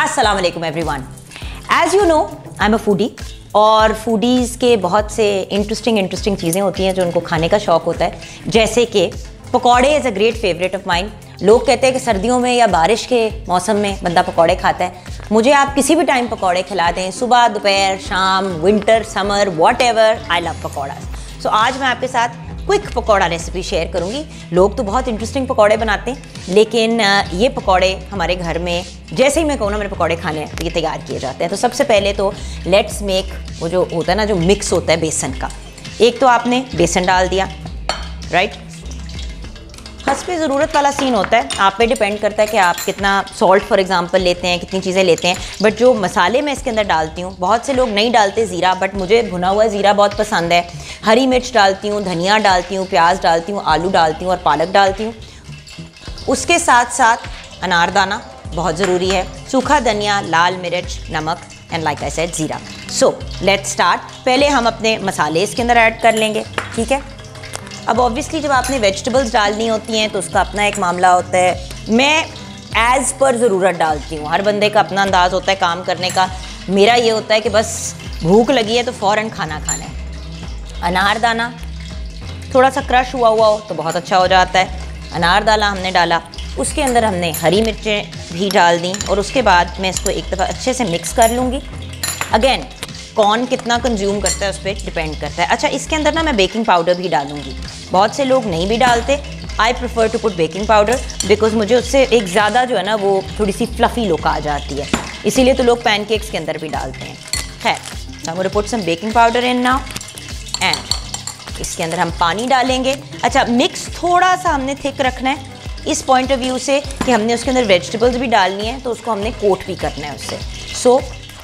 अस्सलाम वालेकुम everyone. As you know I am a foodie और फूडीज़ के बहुत से इंटरेस्टिंग चीज़ें होती हैं जो उनको खाने का शौक़ होता है, जैसे कि pakode is a great favourite of mine. लोग कहते हैं कि सर्दियों में या बारिश के मौसम में बंदा पकौड़े खाता है। मुझे आप किसी भी टाइम पकौड़े खिला दें, सुबह दोपहर शाम winter summer whatever, I love pakora. So आज मैं आपके साथ क्विक पकौड़ा रेसिपी शेयर करूंगी। लोग तो बहुत इंटरेस्टिंग पकौड़े बनाते हैं, लेकिन ये पकौड़े हमारे घर में जैसे ही मैं कहूँ ना मेरे पकौड़े खाने हैं तो ये तैयार किए जाते हैं। तो सबसे पहले तो लेट्स मेक वो जो होता है ना, जो मिक्स होता है बेसन का। एक तो आपने बेसन डाल दिया, राइट। हस्बे ज़रूरत वाला सीन होता है, आप पे डिपेंड करता है कि आप कितना सॉल्ट फॉर एग्जांपल लेते हैं, कितनी चीज़ें लेते हैं। बट जो मसाले मैं इसके अंदर डालती हूँ, बहुत से लोग नहीं डालते ज़ीरा, बट मुझे भुना हुआ ज़ीरा बहुत पसंद है। हरी मिर्च डालती हूँ, धनिया डालती हूँ, प्याज डालती हूँ, आलू डालती हूँ और पालक डालती हूँ। उसके साथ साथ अनारदाना बहुत ज़रूरी है, सूखा धनिया, लाल मिर्च, नमक and like I said jeera. So let's start. पहले हम अपने मसाले इसके अंदर ऐड कर लेंगे, ठीक है। अब ऑब्वियसली जब आपने वेजिटेबल्स डालनी होती हैं तो उसका अपना एक मामला होता है। मैं एज़ पर ज़रूरत डालती हूँ, हर बंदे का अपना अंदाज़ होता है काम करने का। मेरा ये होता है कि बस भूख लगी है तो फ़ौरन खाना खाना है। अनारदाना थोड़ा सा क्रश हुआ हो तो बहुत अच्छा हो जाता है। अनारदाना हमने डाला, उसके अंदर हमने हरी मिर्चें भी डाल दी और उसके बाद मैं इसको एक दफ़ा अच्छे से मिक्स कर लूँगी। अगेन कौन कितना कंज्यूम करता है उस पर डिपेंड करता है। अच्छा, इसके अंदर ना मैं बेकिंग पाउडर भी डालूंगी। बहुत से लोग नहीं भी डालते, I prefer to put baking powder because मुझे उससे एक ज़्यादा जो है ना वो थोड़ी सी फ्लफ़ी लुक आ जाती है, इसीलिए तो लोग पैनकेक्स के अंदर भी डालते हैं। खैर, I am put some baking powder in now and इसके अंदर हम पानी डालेंगे। अच्छा, मिक्स थोड़ा सा हमने थिक रखना है इस पॉइंट ऑफ व्यू से कि हमने उसके अंदर वेजिटेबल्स भी डालनी है, तो उसको हमने कोट भी करना है उससे। So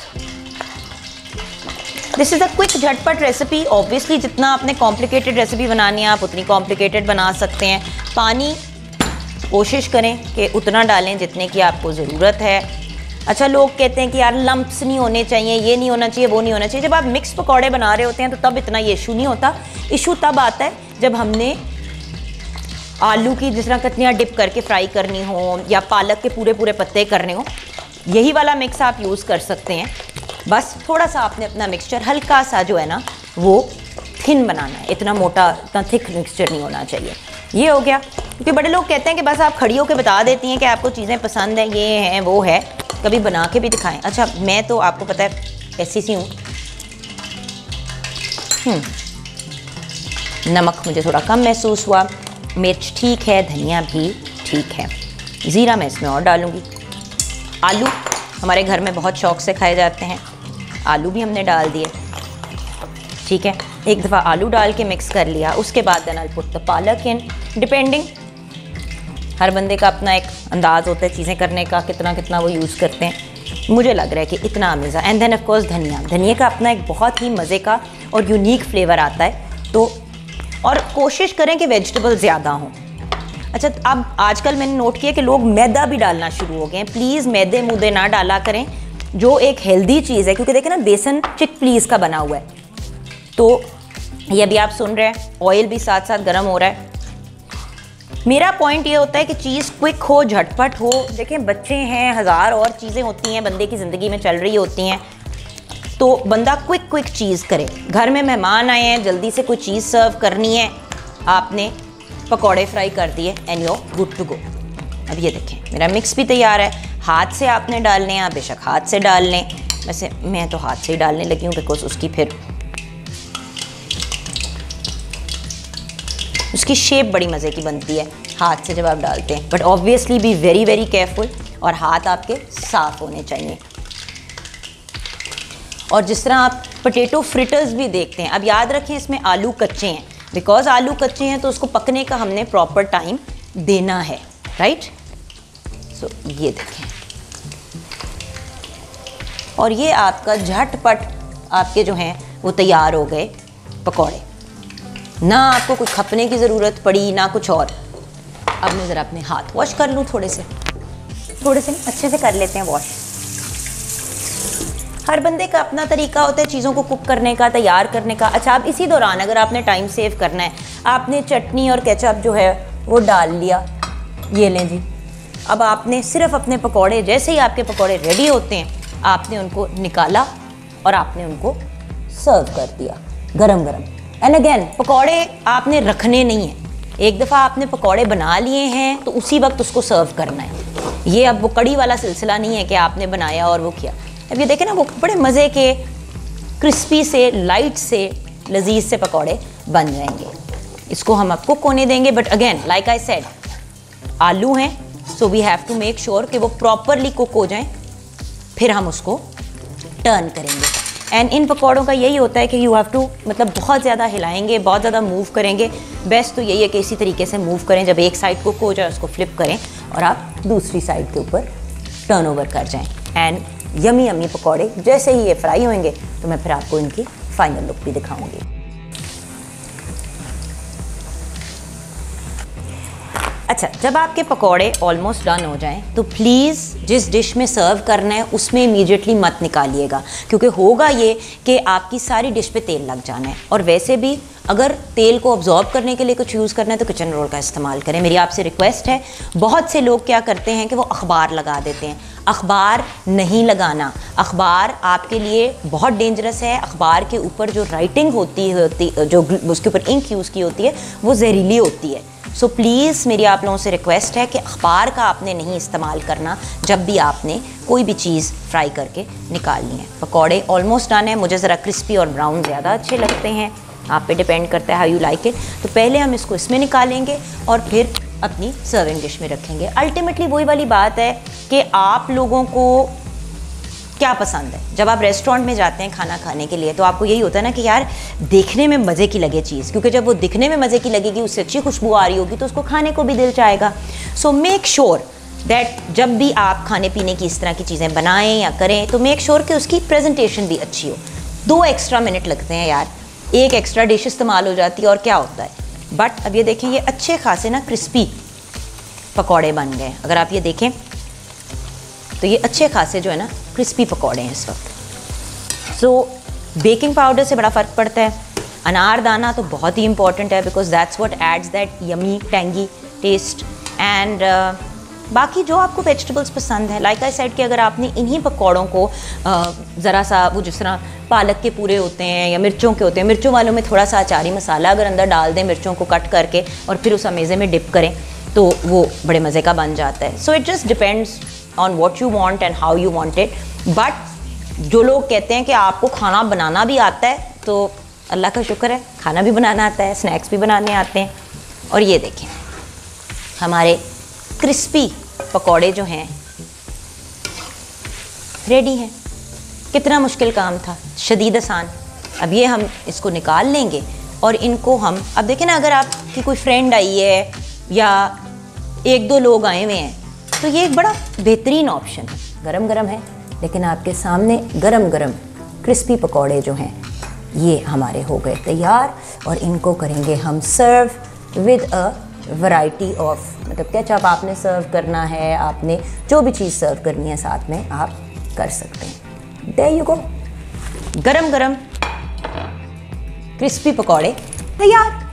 this is a quick झटपट रेसिपी। ऑब्वियसली जितना आपने कॉम्प्लिकेटेड रेसिपी बनानी है आप उतनी कॉम्प्लिकेटेड बना सकते हैं। पानी कोशिश करें कि उतना डालें जितने की आपको ज़रूरत है। अच्छा, लोग कहते हैं कि यार लम्प्स नहीं होने चाहिए, ये नहीं होना चाहिए, वो नहीं होना चाहिए। जब आप मिक्स पकौड़े बना रहे होते हैं तो तब इतना ये इशू नहीं होता। इशू तब आता है जब हमने आलू की जिस तरह कतनियाँ डिप करके फ्राई करनी हो या पालक के पूरे पूरे पत्ते करने हो, यही वाला मिक्स आप यूज़ कर सकते हैं। बस थोड़ा सा आपने अपना मिक्सचर हल्का सा जो है ना वो थिन बनाना है, इतना मोटा इतना थिक मिक्सचर नहीं होना चाहिए। ये हो गया। क्योंकि बड़े लोग कहते हैं कि बस आप खड़ी होकर बता देती हैं कि आपको चीज़ें पसंद हैं, ये हैं वो है, कभी बना के भी दिखाएं। अच्छा, मैं तो आपको पता है ऐसी सी हूँ। नमक मुझे थोड़ा कम महसूस हुआ, मिर्च ठीक है, धनिया भी ठीक है, ज़ीरा मैं इसमें और डालूँगी। आलू हमारे घर में बहुत शौक़ से खाए जाते हैं, आलू भी हमने डाल दिए, ठीक है। एक दफ़ा आलू डाल के मिक्स कर लिया, उसके बाद देन आई पुट द पालक इन। डिपेंडिंग, हर बंदे का अपना एक अंदाज़ होता है चीज़ें करने का, कितना कितना वो यूज़ करते हैं। मुझे लग रहा है कि इतना मज़ा। एंड देन ऑफ कोर्स धनिया। धनिया का अपना एक बहुत ही मज़े का और यूनिक फ्लेवर आता है। तो और कोशिश करें कि वेजिटेबल ज़्यादा हों। अच्छा, अब आजकल मैंने नोट किया कि लोग मैदा भी डालना शुरू हो गए हैं। प्लीज़ मैदे मुद्दे ना डाला करें, जो एक हेल्दी चीज़ है। क्योंकि देखें ना, बेसन चिकपीस का बना हुआ है, तो ये अभी आप सुन रहे हैं ऑयल भी साथ साथ गर्म हो रहा है। मेरा पॉइंट ये होता है कि चीज़ क्विक हो, झटपट हो। देखें, बच्चे हैं, हज़ार और चीज़ें होती हैं बंदे की ज़िंदगी में चल रही होती हैं, तो बंदा क्विक चीज़ करे। घर में मेहमान आए हैं, जल्दी से कोई चीज़ सर्व करनी है, आपने पकौड़े फ्राई कर दिए and you good to go. अब ये देखें मेरा मिक्स भी तैयार है। हाथ से आपने डालने हैं, आप बेशक हाथ से डाल लें, वैसे मैं तो हाथ से ही डालने लगी हूँ बिकॉज उसकी फिर उसकी शेप बड़ी मज़े की बनती है हाथ से जब आप डालते हैं। But obviously be very very careful और हाथ आपके साफ़ होने चाहिए। और जिस तरह आप पोटैटो फ्रिटर्स भी देखते हैं, अब याद रखें इसमें आलू कच्चे हैं, बिकॉज आलू कच्चे हैं तो उसको पकने का हमने प्रॉपर टाइम देना है, राइट। सो ये देखें, और ये आपका झटपट आपके जो हैं वो तैयार हो गए पकौड़े। ना आपको कुछ खपने की ज़रूरत पड़ी ना कुछ और। अब मैं ज़रा अपने हाथ वॉश कर लूँ, थोड़े से नहीं, अच्छे से कर लेते हैं वॉश। हर बंदे का अपना तरीका होता है चीज़ों को कुक करने का, तैयार करने का। अच्छा, अब इसी दौरान अगर आपने टाइम सेव करना है, आपने चटनी और केचप जो है वो डाल लिया, ये लें जी। अब आपने सिर्फ अपने पकौड़े, जैसे ही आपके पकौड़े रेडी होते हैं, आपने उनको निकाला और आपने उनको सर्व कर दिया गरम गरम। एंड अगेन, पकौड़े आपने रखने नहीं हैं। एक दफ़ा आपने पकौड़े बना लिए हैं तो उसी वक्त उसको सर्व करना है। ये अब वो कड़ी वाला सिलसिला नहीं है कि आपने बनाया और वो किया। अब ये देखें ना, वो बड़े मज़े के क्रिस्पी से, लाइट से, लजीज से पकौड़े बन जाएंगे। इसको हम आपको कोने देंगे, but again like I said, आलू हैं, so we have to make sure कि वो प्रॉपरली कुक हो जाएं, फिर हम उसको टर्न करेंगे। एंड इन पकौड़ों का यही होता है कि यू हैव टू, मतलब बहुत ज़्यादा हिलाएंगे, बहुत ज़्यादा मूव करेंगे। बेस्ट तो यही है कि इसी तरीके से मूव करें, जब एक साइड कुक हो जाए उसको फ्लिप करें और आप दूसरी साइड के ऊपर टर्न ओवर कर जाएं। एंड यमी यमी पकौड़े जैसे ही ये फ्राई होंगे तो मैं फिर आपको इनकी फाइनल लुक भी दिखाऊंगी। अच्छा, जब आपके पकौड़े ऑलमोस्ट डन हो जाएं तो प्लीज़ जिस डिश में सर्व करना है उसमें इमीडिएटली मत निकालिएगा, क्योंकि होगा ये कि आपकी सारी डिश पे तेल लग जाना है। और वैसे भी अगर तेल को अब्जॉर्ब करने के लिए कुछ यूज़ करना है तो किचन रोल का इस्तेमाल करें। मेरी आपसे रिक्वेस्ट है। बहुत से लोग क्या करते हैं कि वो अखबार लगा देते हैं। अखबार नहीं लगाना, अखबार आपके लिए बहुत डेंजरस है। अखबार के ऊपर जो राइटिंग होती है, जो उसके ऊपर इंक यूज़ की होती है, वो जहरीली होती है। सो प्लीज़ मेरी आप लोगों से रिक्वेस्ट है कि अखबार का आपने नहीं इस्तेमाल करना जब भी आपने कोई भी चीज़ फ्राई करके निकालनी है। पकौड़े ऑलमोस्ट डन है। मुझे ज़रा क्रिस्पी और ब्राउन ज़्यादा अच्छे लगते हैं, आप पे डिपेंड करता है हाउ यू लाइक इट। तो पहले हम इसको इसमें निकालेंगे और फिर अपनी सर्विंग डिश में रखेंगे। अल्टीमेटली वही वाली बात है कि आप लोगों को क्या पसंद है। जब आप रेस्टोरेंट में जाते हैं खाना खाने के लिए तो आपको यही होता है ना कि यार देखने में मज़े की लगे चीज़, क्योंकि जब वो दिखने में मज़े की लगेगी, उससे अच्छी खुशबू आ रही होगी तो उसको खाने को भी दिल चाहेगा। सो मेक श्योर दैट जब भी आप खाने पीने की इस तरह की चीज़ें बनाएं या करें तो मेक श्योर कि उसकी प्रेजेंटेशन भी अच्छी हो। 2 एक्स्ट्रा मिनट लगते हैं यार, एक एक्स्ट्रा डिश इस्तेमाल हो जाती है और क्या होता है। बट अब ये देखें, ये अच्छे खासे ना क्रिस्पी पकौड़े बन गए। अगर आप ये देखें तो ये अच्छे खासे जो है ना क्रिस्पी पकौड़े हैं इस वक्त। सो बेकिंग पाउडर से बड़ा फ़र्क पड़ता है। अनारदाना तो बहुत ही इंपॉर्टेंट है, because that's what adds that yummy tangy taste. And बाकी जो आपको वेजिटेबल्स पसंद है, लाइक आई सेड कि अगर आपने इन्हीं पकौड़ों को ज़रा सा, वो जिस तरह पालक के पूरे होते हैं या मिर्चों के होते हैं, मिर्चों वालों में थोड़ा सा अचारी मसाला अगर अंदर डाल दें, मिर्चों को कट करके और फिर उस अमेज़े में डिप करें तो वो बड़े मज़े का बन जाता है। So it just depends on what you want and how you want it. But जो लोग कहते हैं कि आपको खाना बनाना भी आता है, तो अल्लाह का शुक्र है, खाना भी बनाना आता है, स्नैक्स भी बनाने आते हैं। और ये देखें, हमारे क्रिस्पी पकौड़े जो हैं रेडी हैं। कितना मुश्किल काम था, शदीद आसान। अब ये हम इसको निकाल लेंगे और इनको हम, अब देखें ना, अगर आपकी कोई फ्रेंड आई है या 1-2 लोग आए हुए हैं तो ये एक बड़ा बेहतरीन ऑप्शन है। गरम गरम है, लेकिन आपके सामने गरम गरम क्रिस्पी पकौड़े जो हैं ये हमारे हो गए तैयार। और इनको करेंगे हम serve with a variety of, मतलब केचप आपने सर्व करना है, आपने जो भी चीज़ सर्व करनी है साथ में आप कर सकते हैं। देयर यू गो, गरम गरम क्रिस्पी पकौड़े तैयार।